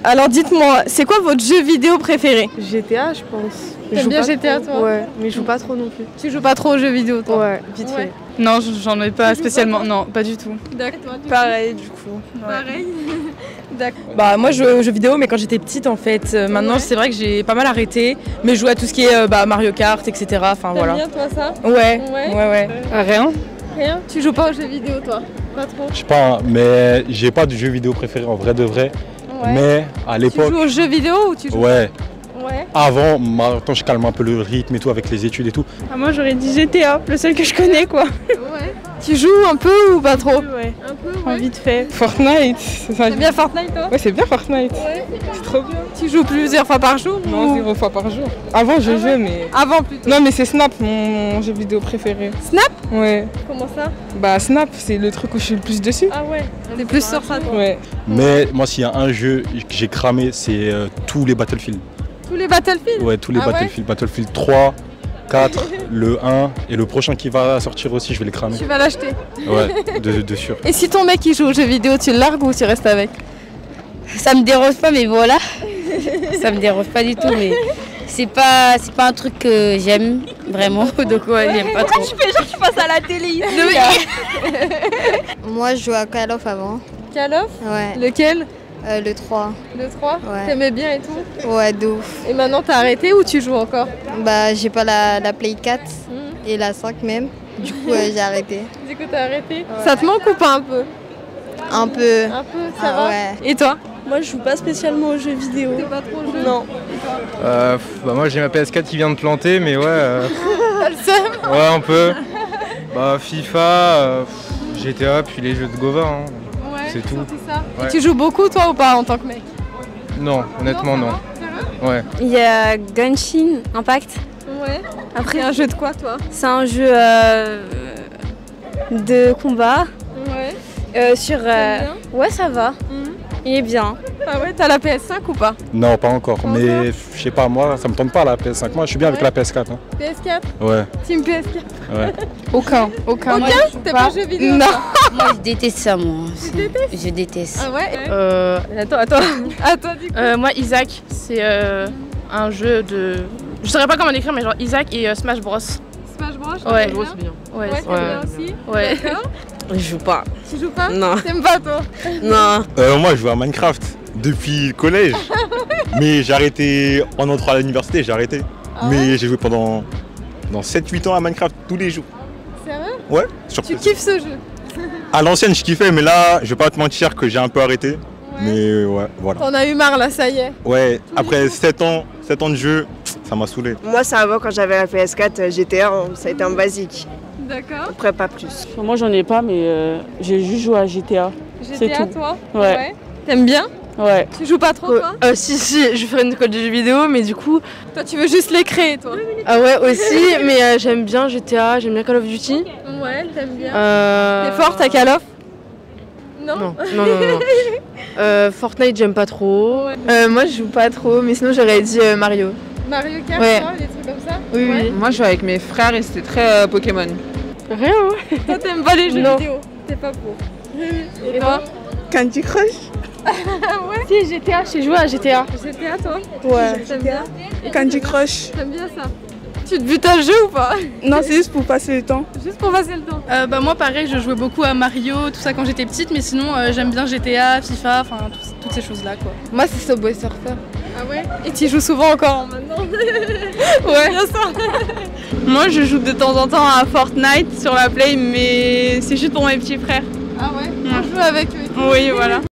Alors dites-moi, c'est quoi votre jeu vidéo préféré? GTA, je pense. T'aimes bien GTA toi? Ouais, mais je joue pas trop non plus. Tu joues pas trop aux jeux vidéo toi? Ouais, vite fait. Non, j'en ai pas spécialement, non, pas du tout. D'accord. Pareil du coup. Pareil. D'accord. Bah moi je joue aux jeux vidéo mais quand j'étais petite en fait. Maintenant c'est vrai que j'ai pas mal arrêté. Mais je joue à tout ce qui est Mario Kart, etc. Enfin voilà. T'aimes bien toi ça? Ouais. Rien. Rien? Tu joues pas aux jeux vidéo toi? Pas trop? Je sais pas, mais j'ai pas de jeu vidéo préféré en vrai de vrai. Ouais. Mais à Tu l'époque, joues aux jeux vidéo ou tu joues? ouais. Ouais. Avant, maintenant je calme un peu le rythme et tout avec les études et tout. Ah, moi j'aurais dit GTA, le seul que je connais quoi. Ouais. Tu joues un peu ou pas trop? Ouais. Un peu, ouais. Vite fait. Fortnite. T'aimes bien Fortnite toi? Ouais c'est bien Fortnite. Ouais. C'est trop bien. Tu joues plusieurs fois par jour? Non, ou... 0 fois par jour. Avant je jouais mais. Avant plutôt. Non mais c'est Snap mon jeu vidéo préféré. Snap? Ouais. Comment ça? Bah Snap c'est le truc où je suis le plus dessus. Ah ouais. T'es plus sur ça toi? Ouais. Mais moi s'il y a un jeu que j'ai cramé, c'est tous les Battlefield. Tous les Battlefield? Ouais, tous les Battlefield. Battlefield 3, 4, le 1 et le prochain qui va sortir aussi, je vais les cramer. Tu vas l'acheter? Ouais, de sûr. Et si ton mec il joue aux jeux vidéo, tu le largues ou tu restes avec? Ça me dérange pas, mais voilà. Ça me dérange pas du tout, mais c'est pas un truc que j'aime vraiment. Donc ouais, j'aime pas trop. Tu fais genre tu passes à la télé? Moi, je jouais à Call of avant. Call of? Ouais. Lequel? Le 3. Le 3? Ouais. T'aimais bien et tout? Ouais, de ouf. Et maintenant t'as arrêté ou tu joues encore? Bah, j'ai pas la Play 4 et la 5 même. Du coup, j'ai arrêté. Du coup t'as arrêté? Ça te manque ou pas un peu? Un peu. Un peu, ça va? Ouais. Et toi? Moi, je joue pas spécialement aux jeux vidéo. T'es pas trop jeu? Non. Bah moi j'ai ma PS4 qui vient de planter, mais ouais. T'as le seum? Ouais, un peu. Bah FIFA, GTA, puis les jeux de Gova. Hein. Ouais, C'est tout. ça. Ouais. Et tu joues beaucoup toi ou pas en tant que mec? Non, honnêtement non. Ouais. Il y a Genshin Impact. Ouais. Après un jeu de quoi toi? C'est un jeu de combat. Ouais. Ouais, ça va. Il est bien. Ah ouais, t'as la PS5 ou pas? Non, pas encore, mais je sais pas, moi ça me tente pas la PS5. Moi je suis bien avec la PS4. Hein. PS4? Ouais. Team PS4? Ouais. Aucun. Aucun? T'es pas jeu vidéo? Non. Moi, je déteste ça, moi. Je déteste. Ah ouais? Attends. À toi du coup? Moi Isaac, c'est un jeu de... Je saurais pas comment décrire mais genre Isaac et Smash Bros. Smash Bros? Ouais. c'est bien. Ouais, Ouais, t'aimes bien aussi? Ouais. D'accord. Je joue pas. Tu joues pas? Non. T'aimes pas toi? Non. Moi je joue à Minecraft depuis le collège. Mais j'ai arrêté en entrant à l'université, j'ai arrêté. Mais j'ai joué pendant 7-8 ans à Minecraft tous les jours. Sérieux? Ouais, Tu kiffes ce jeu? À l'ancienne je kiffais, mais là je vais pas te mentir que j'ai un peu arrêté. Mais ouais, voilà. T'en as eu marre là, ça y est. Ouais, après 7 ans de jeu, ça m'a saoulé. Moi, ça avant, quand j'avais la PS4, GTA, ça a été un basique. D'accord. Après, pas plus. Moi j'en ai pas mais j'ai juste joué à GTA. GTA tout. toi? Ouais. T'aimes bien? Ouais. Tu joues pas trop toi? Si, je ferai une école de jeux vidéo, mais du coup... Toi tu veux juste les créer toi? Ah ouais, aussi, mais j'aime bien GTA, j'aime bien Call of Duty. Ouais, t'aimes bien. T'es forte à Call of? Non. Fortnite, j'aime pas trop. Ouais. Moi, je joue pas trop, mais sinon j'aurais dit Mario. Mario Kart, Ouais. toi, des trucs comme ça? Oui, Ouais. oui. Moi je joue avec mes frères et c'était très Pokémon. Rien, hein. Toi t'aimes pas les jeux Non. vidéo? T'es pas pour. Et toi? Candy Crush. Ouais. Si, GTA, j'ai joué à GTA. GTA toi? Ouais. T'aimes bien? Candy Crush. T'aimes bien ça? Tu te butes à le jeu ou pas? Non, c'est juste pour passer le temps. Juste pour passer le temps. Bah moi pareil, je jouais beaucoup à Mario, tout ça quand j'étais petite, mais sinon j'aime bien GTA, FIFA, enfin toutes ces choses là quoi. Moi, c'est Subway Surfer. Ah ouais? Et tu joues souvent encore maintenant? Ouais. Bien ça. Moi je joue de temps en temps à Fortnite sur la Play, mais c'est juste pour mes petits frères. Ah ouais? On joue avec eux. Oui voilà.